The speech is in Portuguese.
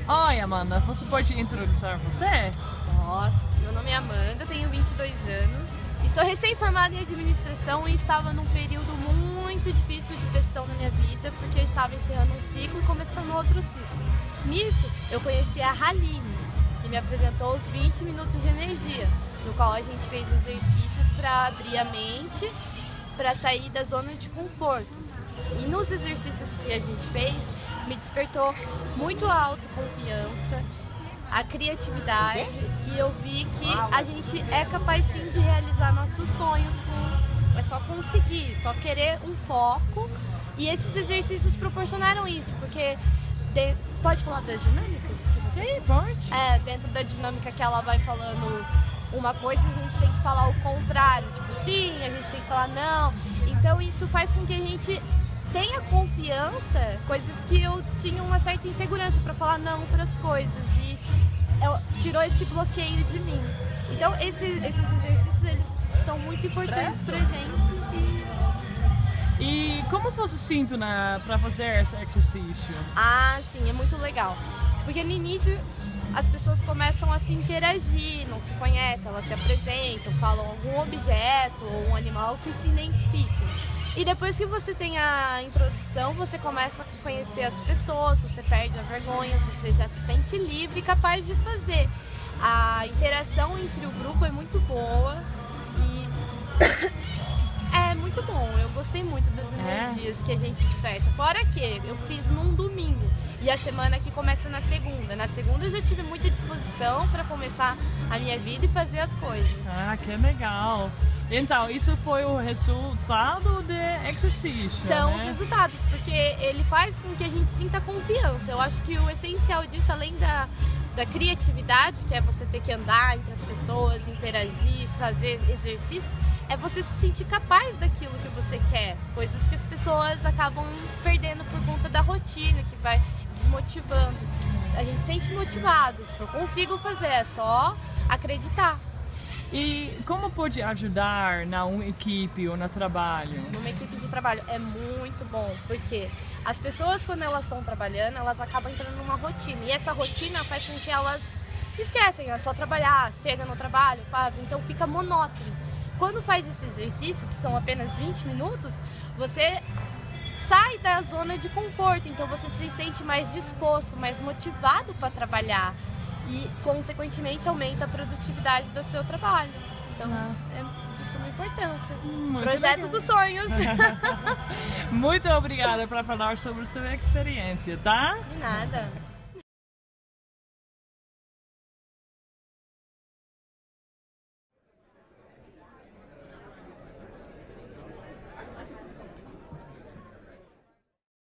Oi, Amanda, você pode introduzir você? Posso. Meu nome é Amanda, tenho 22 anos e sou recém-formada em administração e estava num período muito difícil de decisão na minha vida porque eu estava encerrando um ciclo e começando outro ciclo. Nisso, eu conheci a Haline, que me apresentou os 20 minutos de energia, no qual a gente fez exercícios para abrir a mente, para sair da zona de conforto. E nos exercícios que a gente fez, me despertou muito a autoconfiança, a criatividade, e eu vi que a gente é capaz sim de realizar nossos sonhos, é só conseguir, só querer um foco. E esses exercícios proporcionaram isso, porque pode falar das dinâmicas? Sim, pode. Dentro da dinâmica que ela vai falando uma coisa, a gente tem que falar o contrário, tipo sim, a gente tem que falar não. Então isso faz com que a gente tenha confiança, coisas que eu tinha uma certa insegurança para falar não para as coisas, e tirou esse bloqueio de mim. Então esses exercícios, eles são muito importantes pra gente. E como você sente para fazer esse exercício? Ah, sim, é muito legal. Porque no início as pessoas começam a se interagir, não se conhecem, elas se apresentam, falam algum objeto ou um animal que se identifiquem. E depois que você tem a introdução, você começa a conhecer as pessoas, você perde a vergonha, você já se sente livre e capaz de fazer. A interação entre o grupo é muito boa e é muito bom. Eu gostei muito das energias que a gente desperta. Fora que eu fiz num domingo e a semana aqui começa na segunda. Na segunda eu já tive muita disposição para começar a minha vida e fazer as coisas. Ah, que legal! Então, isso foi o resultado do exercício, São né? os resultados, porque ele faz com que a gente sinta confiança. Eu acho que o essencial disso, além da criatividade, que é você ter que andar entre as pessoas, interagir, fazer exercício, é você se sentir capaz daquilo que você quer. Coisas que as pessoas acabam perdendo por conta da rotina, que vai desmotivando. A gente se sente motivado, tipo, eu consigo fazer, é só acreditar. E como pode ajudar na uma equipe ou no trabalho? Numa equipe de trabalho é muito bom, porque as pessoas, quando elas estão trabalhando, elas acabam entrando numa rotina, e essa rotina faz com que elas esquecem, é só trabalhar, chega no trabalho, faz, então fica monótono. Quando faz esse exercício, que são apenas 20 minutos, você sai da zona de conforto, então você se sente mais disposto, mais motivado para trabalhar. E, consequentemente, aumenta a produtividade do seu trabalho. Então, é de suma importância. Projeto legal. Dos sonhos! Muito obrigada por falar sobre a sua experiência, tá? De nada!